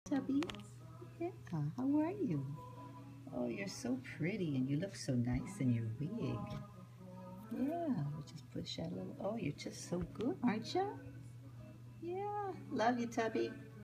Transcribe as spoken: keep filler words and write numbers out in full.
Tubby. Yeah, how are you? Oh, you're so pretty and you look so nice in your wig. Yeah, we just push that a little. Oh, you're just so good, aren't you? Yeah, love you, Tubby.